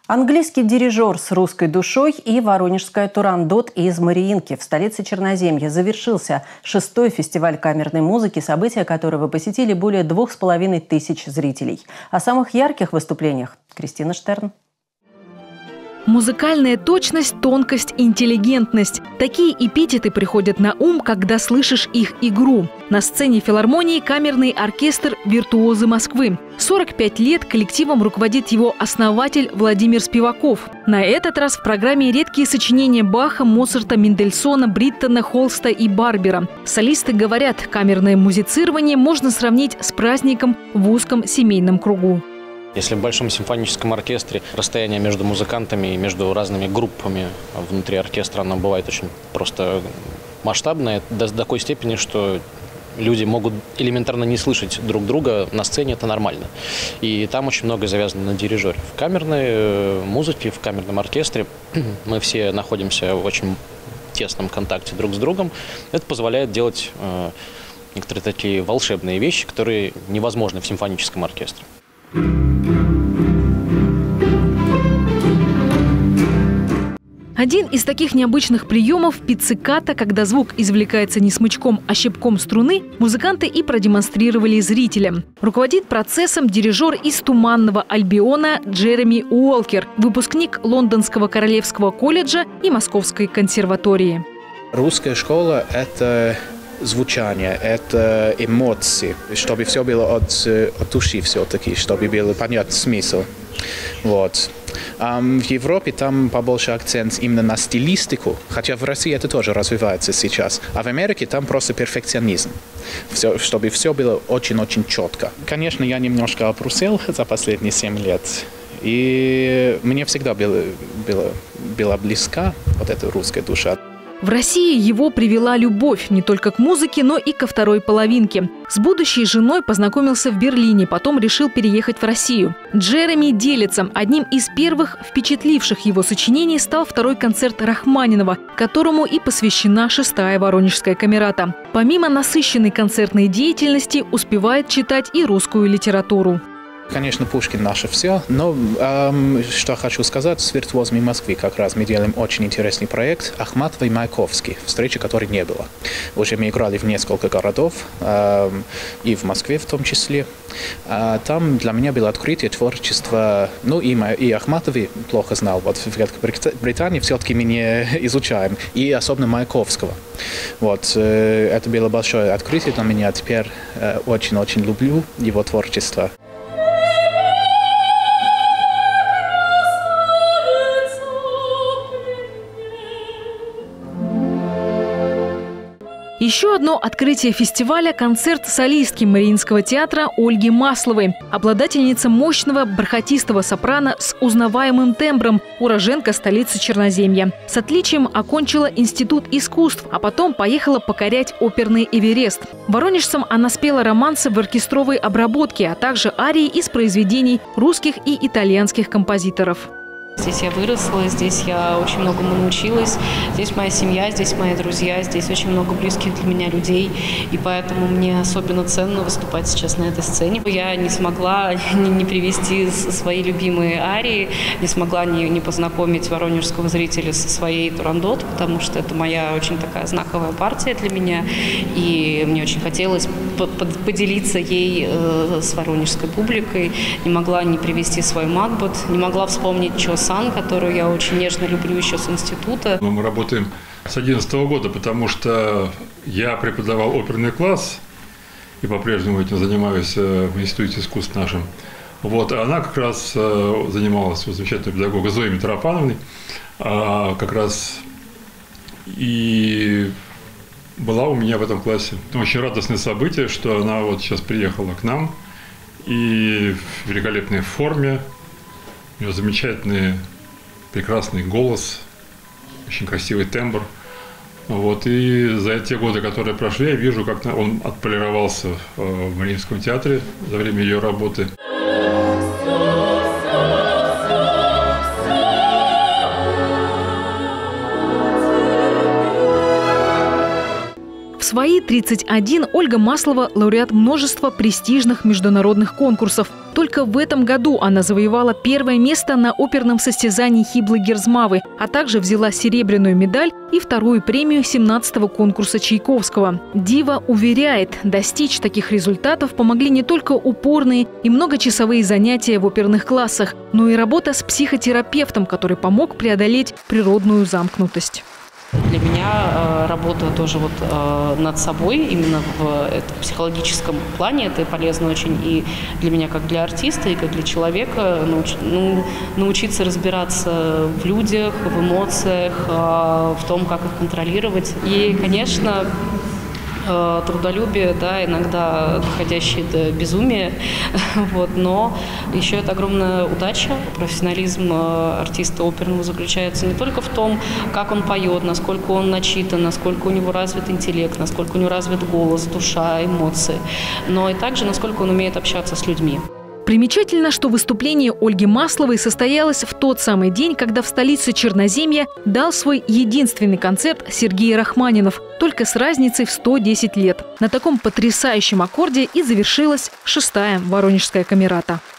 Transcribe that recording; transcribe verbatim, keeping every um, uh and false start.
Английский дирижер с русской душой и воронежская турандот из Мариинки в столице Черноземья. Завершился шестой фестиваль камерной музыки, события которого посетили более двух с половиной тысяч зрителей. О самых ярких выступлениях Кристина Штерн. Музыкальная точность, тонкость, интеллигентность. Такие эпитеты приходят на ум, когда слышишь их игру. На сцене филармонии камерный оркестр «Виртуозы Москвы». сорок пять лет коллективом руководит его основатель Владимир Спиваков. На этот раз в программе редкие сочинения Баха, Моцарта, Мендельсона, Бриттона, Холста и Барбера. Солисты говорят, камерное музицирование можно сравнить с праздником в узком семейном кругу. Если в большом симфоническом оркестре расстояние между музыкантами и между разными группами внутри оркестра, оно бывает очень просто масштабное, до такой степени, что люди могут элементарно не слышать друг друга, на сцене это нормально. И там очень много завязано на дирижере. В камерной музыке, в камерном оркестре мы все находимся в очень тесном контакте друг с другом. Это позволяет делать э, некоторые такие волшебные вещи, которые невозможны в симфоническом оркестре. Один из таких необычных приемов – пицциката, когда звук извлекается не смычком, а щипком струны, музыканты и продемонстрировали зрителям. Руководит процессом дирижер из Туманного Альбиона Джереми Уолкер, выпускник Лондонского Королевского колледжа и Московской консерватории. Русская школа – это звучание, это эмоции, чтобы все было от, от души все-таки, чтобы был понятен смысл. Вот. А в Европе там побольше акцент именно на стилистику, хотя в России это тоже развивается сейчас. А в Америке там просто перфекционизм, все, чтобы все было очень-очень четко. Конечно, я немножко обрусел за последние семь лет, и мне всегда было, было, была близка вот эта русская душа. В России его привела любовь не только к музыке, но и ко второй половинке. С будущей женой познакомился в Берлине, потом решил переехать в Россию. Джереми делится. Одним из первых впечатливших его сочинений стал второй концерт Рахманинова, которому и посвящена шестая Воронежская камерата. Помимо насыщенной концертной деятельности, успевает читать и русскую литературу. Конечно, Пушкин наше все, но эм, что хочу сказать, с «Виртуозами Москвы» как раз мы делаем очень интересный проект Ахматова и Маяковский, встречи которой не было. Уже мы играли в несколько городов, эм, и в Москве в том числе. А там для меня было открытие творчества, ну и, и Ахматовой плохо знал, вот в Великобритании все-таки мы не изучаем, и особенно Маяковского. Вот, э, это было большое открытие для меня, теперь очень-очень э, люблю его творчество. Еще одно открытие фестиваля – концерт солистки Мариинского театра Ольги Масловой. Обладательница мощного бархатистого сопрано с узнаваемым тембром, уроженка столицы Черноземья. С отличием окончила Институт искусств, а потом поехала покорять оперный Эверест. Воронежцам она спела романсы в оркестровой обработке, а также арии из произведений русских и итальянских композиторов. Здесь я выросла, здесь я очень многому научилась, здесь моя семья, здесь мои друзья, здесь очень много близких для меня людей, и поэтому мне особенно ценно выступать сейчас на этой сцене. Я не смогла не, не привести свои любимые арии, не смогла не, не познакомить воронежского зрителя со своей турандот, потому что это моя очень такая знаковая партия для меня, и мне очень хотелось поделиться ей э, с воронежской публикой, не могла не привести свой Макбет, не могла вспомнить Чо Сан, которую я очень нежно люблю еще с института. Мы работаем с две тысячи одиннадцатого года, потому что я преподавал оперный класс и по-прежнему этим занимаюсь в Институте искусств нашем. Вот, а она как раз занималась, замечательной педагогом Зоей Митрофановной, как раз и была у меня в этом классе. Очень радостное событие, что она вот сейчас приехала к нам и в великолепной форме. У нее замечательный, прекрасный голос, очень красивый тембр. Вот, и за те годы, которые прошли, я вижу, как он отполировался в Мариинском театре за время ее работы. В свои тридцать один Ольга Маслова – лауреат множества престижных международных конкурсов. Только в этом году она завоевала первое место на оперном состязании Хиблы Герзмавы, а также взяла серебряную медаль и вторую премию семнадцатого конкурса Чайковского. Дива уверяет, достичь таких результатов помогли не только упорные и многочасовые занятия в оперных классах, но и работа с психотерапевтом, который помог преодолеть природную замкнутость. Для меня э, работа тоже вот э, над собой, именно в, это, в психологическом плане, это полезно очень и для меня, как для артиста, и как для человека, науч, ну, научиться разбираться в людях, в эмоциях, э, в том, как их контролировать. И, конечно, трудолюбие, да, иногда доходящее до безумия, вот, но еще это огромная удача. Профессионализм артиста оперного заключается не только в том, как он поет, насколько он начитан, насколько у него развит интеллект, насколько у него развит голос, душа, эмоции, но и также, насколько он умеет общаться с людьми. Примечательно, что выступление Ольги Масловой состоялось в тот самый день, когда в столице Черноземья дал свой единственный концерт Сергей Рахманинов, только с разницей в сто десять лет. На таком потрясающем аккорде и завершилась шестая Воронежская камерата.